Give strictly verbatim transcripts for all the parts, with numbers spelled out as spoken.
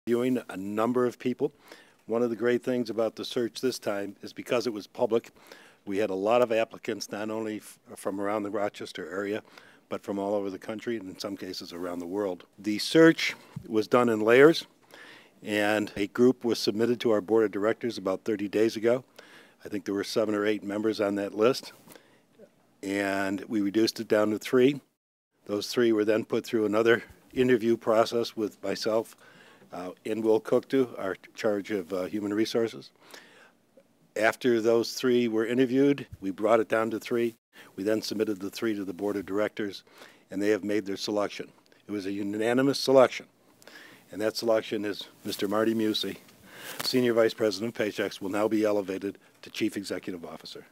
Interviewing a number of people. One of the great things about the search this time is because it was public, we had a lot of applicants, not only f from around the Rochester area, but from all over the country and in some cases around the world. The search was done in layers, and a group was submitted to our board of directors about thirty days ago. I think there were seven or eight members on that list, and we reduced it down to three. Those three were then put through another interview process with myself uh, and Will Cookto, our charge of uh, human resources. After those three were interviewed, we brought it down to three. We then submitted the three to the board of directors, and they have made their selection. It was a unanimous selection, and that selection is Mister Martin Mucci, Senior Vice President of Paychex, will now be elevated to Chief Executive Officer.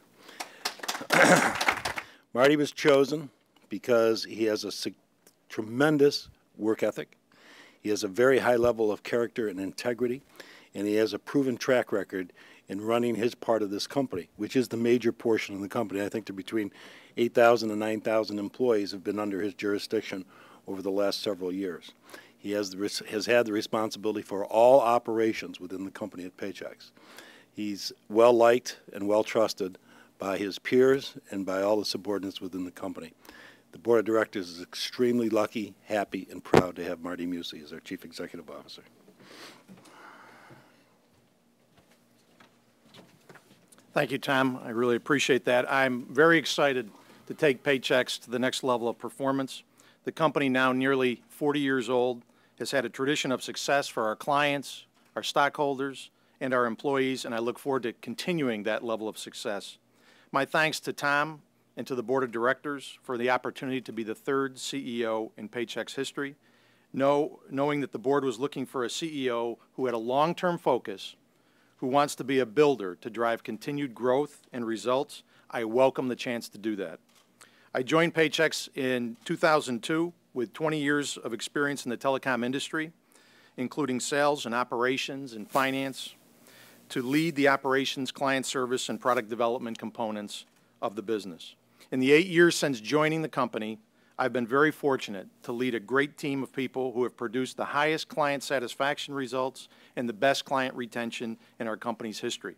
Marty was chosen because he has a tremendous work ethic. He has a very high level of character and integrity, and he has a proven track record in running his part of this company, which is the major portion of the company. I think there are between eight thousand and nine thousand employees have been under his jurisdiction over the last several years. He has, the, has had the responsibility for all operations within the company at Paychex. He's well-liked and well-trusted by his peers and by all the subordinates within the company. The board of directors is extremely lucky, happy, and proud to have Marty Mucci as our Chief Executive Officer. Thank you, Tom. I really appreciate that. I'm very excited to take Paychex to the next level of performance. The company, now nearly forty years old, has had a tradition of success for our clients, our stockholders, and our employees, and I look forward to continuing that level of success. My thanks to Tom and to the board of directors for the opportunity to be the third C E O in Paychex history. Know, knowing that the board was looking for a C E O who had a long-term focus, who wants to be a builder to drive continued growth and results, I welcome the chance to do that. I joined Paychex in two thousand two with twenty years of experience in the telecom industry, including sales and operations and finance, to lead the operations, client service, and product development components of the business. In the eight years since joining the company, I've been very fortunate to lead a great team of people who have produced the highest client satisfaction results and the best client retention in our company's history.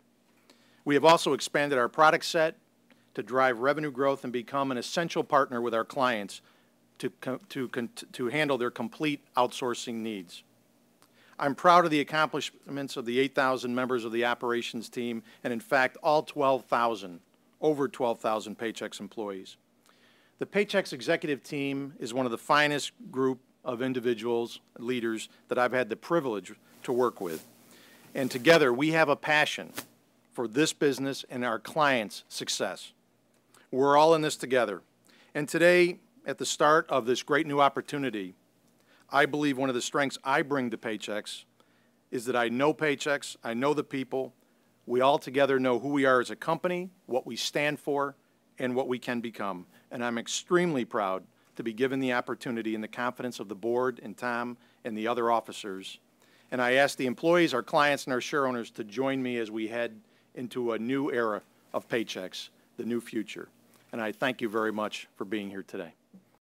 We have also expanded our product set to drive revenue growth and become an essential partner with our clients to, to, to handle their complete outsourcing needs. I'm proud of the accomplishments of the eight thousand members of the operations team and, in fact, all twelve thousand, over twelve thousand Paychex employees. The Paychex executive team is one of the finest group of individuals, leaders, that I've had the privilege to work with. And together, we have a passion for this business and our clients' success. We're all in this together. And today, at the start of this great new opportunity, I believe one of the strengths I bring to Paychex is that I know Paychex, I know the people. We all together know who we are as a company, what we stand for, and what we can become. And I'm extremely proud to be given the opportunity and the confidence of the board and Tom and the other officers. And I ask the employees, our clients, and our shareowners to join me as we head into a new era of Paychex, the new future. And I thank you very much for being here today.